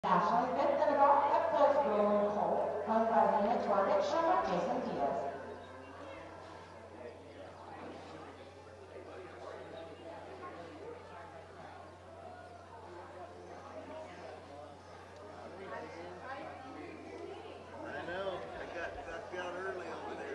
Nationally fifth in the ball, Peptos Rollin owned by Diaz, Jason Diaz. I know. I got out early over there.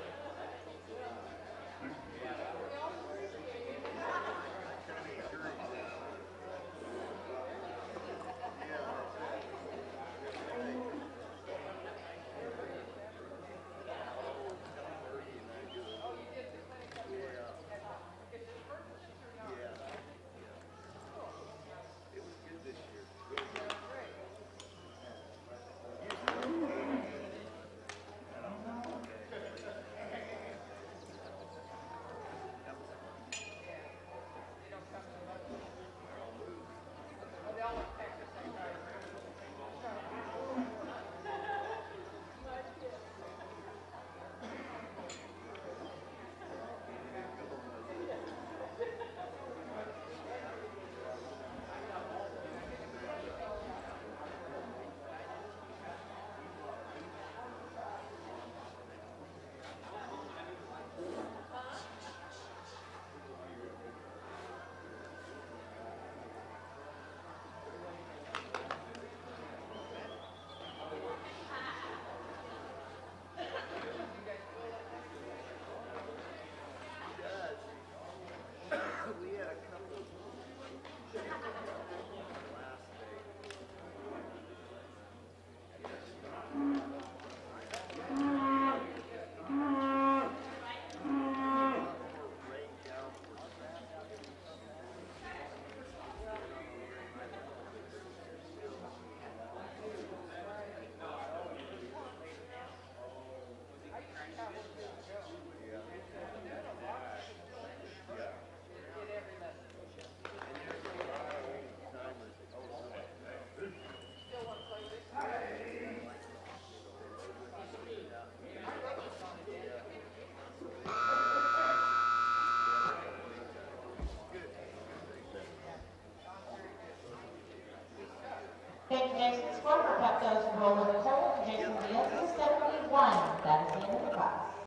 Thank you, Jason. Score for Peptos Rollin Jason Diaz is 71. That is the end of the class.